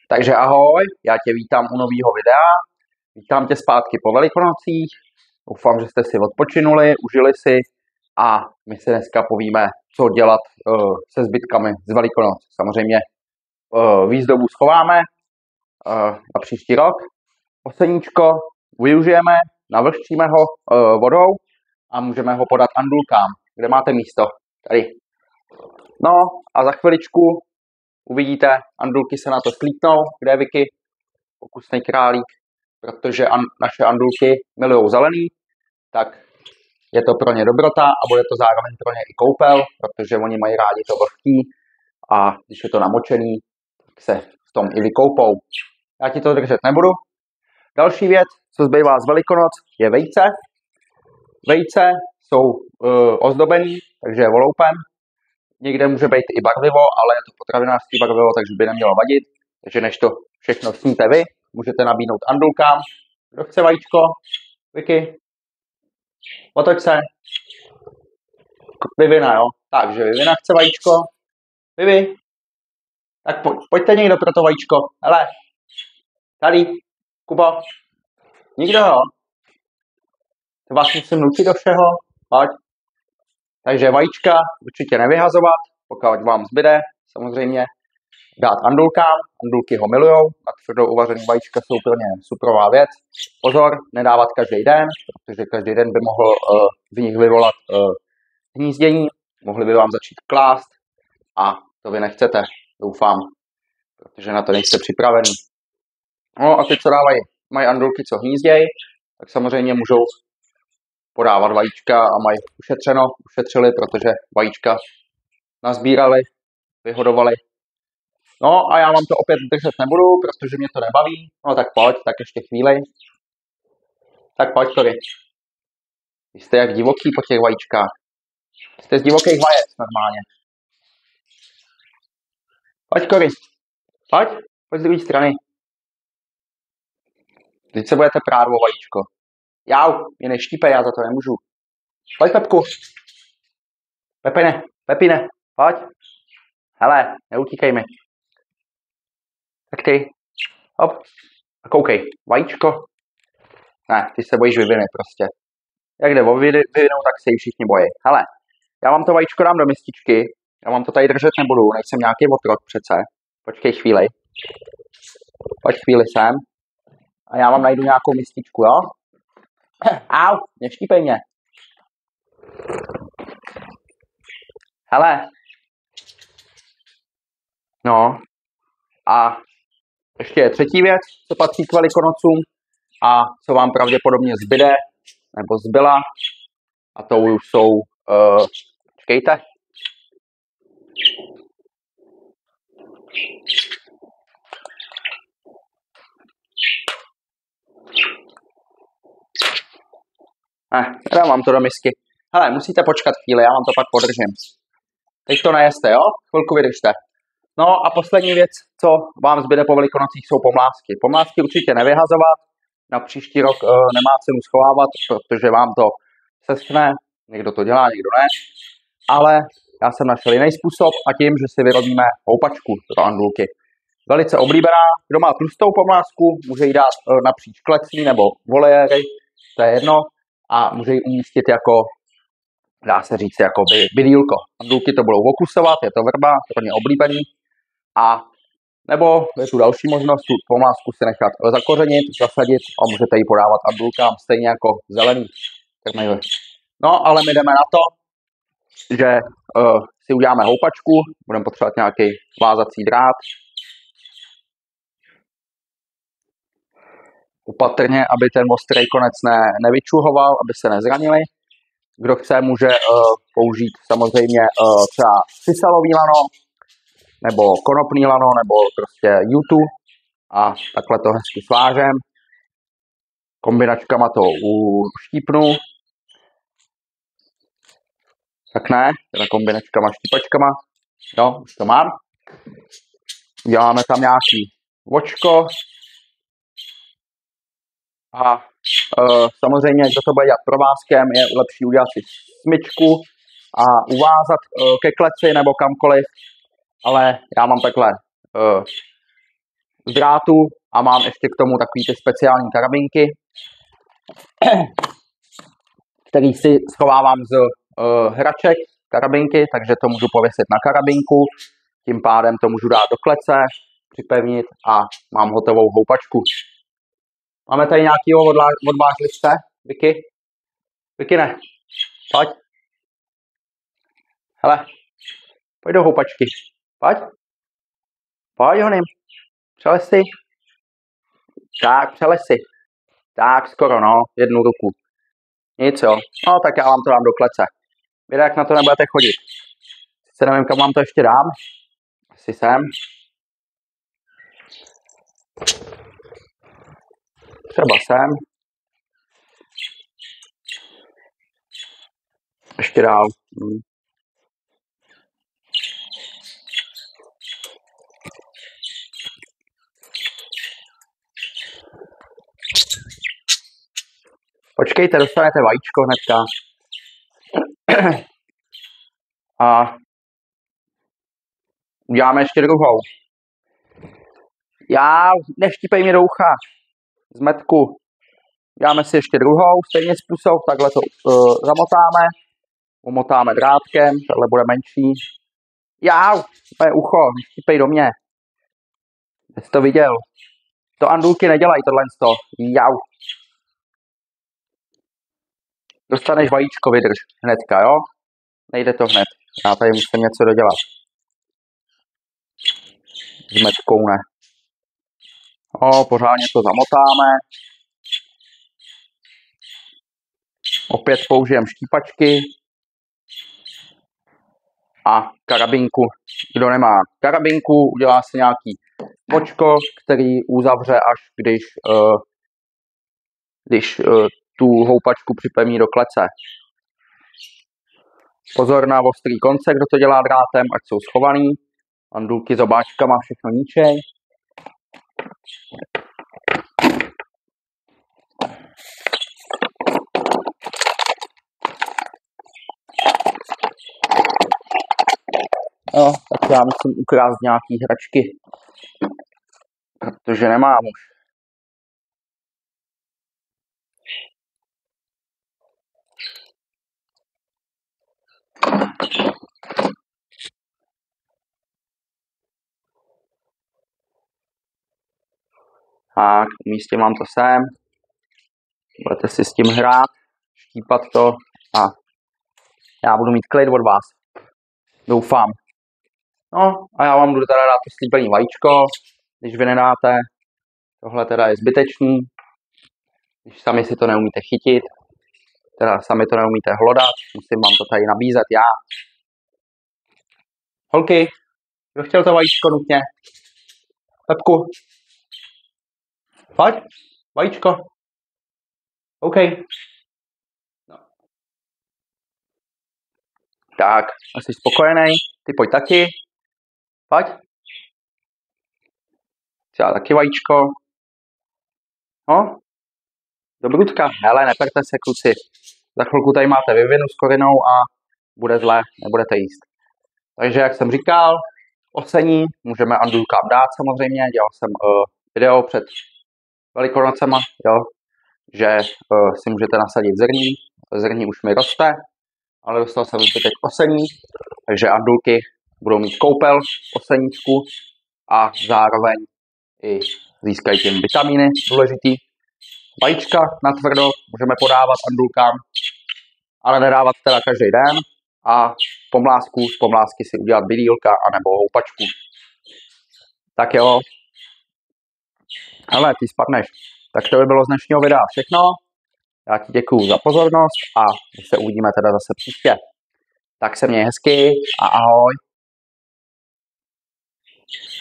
Takže ahoj, já tě vítám u nového videa. Vítám tě zpátky po Velikonocích. Doufám, že jste si odpočinuli, užili si a my si dneska povíme, co dělat se zbytkami z Velikonoc. Samozřejmě výzdobu schováme na příští rok. Oseníčko využijeme, navlhčíme ho vodou a můžeme ho podat andulkám. Kde máte místo? Tady. No a za chviličku uvidíte, andulky se na to slítnou. Kde je Vicky? Pokusný králík. Protože naše andulky milují zelený, tak je to pro ně dobrota a bude to zároveň pro ně i koupel, protože oni mají rádi to vlhký a když je to namočený, tak se v tom i vykoupou. Já ti to držet nebudu. Další věc, co zbývá z Velikonoc, je vejce. Vejce jsou ozdobený, takže je voloupen. Někde může být i barvivo, ale je to potravinářský barvivo, takže by nemělo vadit. Takže než to všechno sníte vy, můžete nabídnout andulkám. Kdo chce vajíčko? Vicky? Otoč se. Vivina, jo? Takže Vivina chce vajíčko. Vivi? Tak pojďte někdo pro to vajíčko. Hele. Tady. Kuba. Nikdo, jo? To vás musím nutit do všeho. Pojď. Takže vajíčka určitě nevyhazovat, pokud vám zbyde, samozřejmě dát andulkám. Andulky ho milujou, a tvrdou uvařený vajíčka jsou pro ně superová věc. Pozor, nedávat každý den, protože každý den by mohl v nich vyvolat hnízdění, mohli by vám začít klást a to vy nechcete, doufám, protože na to nejste připravený. No a ty, co mají andulky, co hnízdějí, tak samozřejmě můžou podávat vajíčka a mají ušetřili, protože vajíčka nazbírali, vyhodovali. No a já vám to opět držet nebudu, protože mě to nebaví. No tak pojď, tak ještě chvíli. Tak pojď, Kory. Vy jste jak divoký po těch vajíčkách. Jste z divokých vajec normálně. Pojď, Kory. Pojď z druhé strany. Teď se budete prát o vajíčko. Jau, mě neštípe, já za to nemůžu. Pojď, Pepku. Pepine, pojď. Hele, neutíkej mi. Tak ty. Hop. A koukej, vajíčko. Ne, ty se bojíš Viviny prostě. Jak jde o Vivinu, tak se jí všichni bojí. Hele, já vám to vajíčko dám do mističky. Já vám to tady držet nebudu, nejsem nějaký otrok přece. Počkej chvíli. Pojď chvíli sem. A já vám najdu nějakou mističku, jo? Au, neštípej mě. Hele. No. A ještě je třetí věc, co patří k Velikonocům a co vám pravděpodobně zbyde, nebo zbyla. A to už jsou, čekejte. Dávám to do misky. Hele, musíte počkat chvíli, já vám to pak podržím. Teď to nejeste, jo? Chvilku vydržte. No a poslední věc, co vám zbyde po Velikonocích, jsou pomlázky. Pomlázky určitě nevyhazovat, na příští rok nemá cenu schovávat, protože vám to seschne, někdo to dělá, někdo ne. Ale já jsem našel jiný způsob a tím, že si vyrobíme houpačku pro andulky. Velice oblíbená, kdo má tlustou pomlázku, může ji dát napříč klecí nebo voliéry, to je jedno, a může ji umístit jako, dá se říct, jako bydýlko. Andulky to budou okusovat, je to vrba, pro ně oblíbený. A nebo je tu další možnost, tu pomlázku si nechat zakořenit, zasadit a můžete ji podávat andulkám stejně jako zelený. No, ale my jdeme na to, že si uděláme houpačku, budeme potřebovat nějaký vázací drát. Opatrně, aby ten ostrý konec nevyčuhoval, aby se nezranili. Kdo chce, může použít samozřejmě třeba cisalový lano, nebo konopný lano, nebo prostě jutu a takhle to hezky svážem. Kombinačkama to uštípnu. Tak ne, teda kombinačkama, štípačkama. Jo, už to mám. Děláme tam nějaký vočko. A samozřejmě, kdo to bude dělat provázkem, je lepší udělat si smyčku a uvázat ke kleci nebo kamkoliv. Ale já mám takhle z drátu a mám ještě k tomu takový ty speciální karabinky, který si schovávám z hraček karabinky, takže to můžu pověsit na karabinku, tím pádem to můžu dát do klece, připevnit a mám hotovou houpačku. Máme tady nějakýho odvážlivce? Vicky? Vicky ne. Pojď. Hele, pojď do houpačky. Pojď. Pojď, honím. Přelez si. Tak, přelez si. Tak, skoro, no, jednu ruku. Nic, jo. No, tak já vám to dám do klece. Vy jak na to nebudete chodit. Se nevím, kam vám to ještě dám. Asi sem. Třeba sem. Ještě dál. Počkejte, dostanete vajíčko hnedka. A uděláme ještě druhou. Já, neštípej mě do ucha. Zmetku. Děláme si ještě druhou, stejný způsob, takhle to zamotáme. Umotáme drátkem, tohle bude menší. Já, moje ucho, neštípej do mě. Jsi to viděl. To andulky nedělají tohle z toho. Jau. Dostaneš vajíčko, vydrž hnedka, jo? Nejde to hned. Já tady musím něco dodělat. S metkou ne. O, pořádně to zamotáme. Opět použijem štípačky. A karabinku. Kdo nemá karabinku, udělá si nějaký očko, který uzavře, až když tu houpačku připevní do klece. Pozor na ostrý konce, kdo to dělá drátem, ať jsou schovaný. Andulky s obáčkama všechno ničej. No, tak já musím ukrást nějaký hračky, protože nemám už. Tak, umístím vám to sem. Budete si s tím hrát, štípat to a já budu mít klid od vás. Doufám. No a já vám budu teda dát to slíbený vajíčko, když vy nedáte. Tohle teda je zbytečný, když sami si to neumíte chytit, teda sami to neumíte hlodat, musím vám to tady nabízet já. Holky, kdo chtěl to vajíčko nutně? Pepku. Pojď, vajíčko. OK. No. Tak, jsi spokojený? Ty pojď taky. Pojď. Třeba taky vajíčko. No. Do brudka. Hele, neperte se, kluci. Za chvilku tady máte vyvinu s korinou a bude zle, nebudete jíst. Takže, jak jsem říkal, osení můžeme andulkám dát samozřejmě. Dělal jsem video před Velikonocema, jo, že si můžete nasadit zrní. Zrní už mi roste, ale dostal jsem už teď osení, takže andulky budou mít koupel oseníčku a zároveň i získají tím vitamíny důležitý. Vajíčka natvrdo můžeme podávat andulkám, ale nedávat teda každý den a z pomlásky si udělat bidýlka anebo houpačku. Tak jo. Ale ty spadneš. Tak to by bylo z dnešního videa všechno. Já ti děkuju za pozornost a my se uvidíme teda zase příště. Tak se měj hezky a ahoj.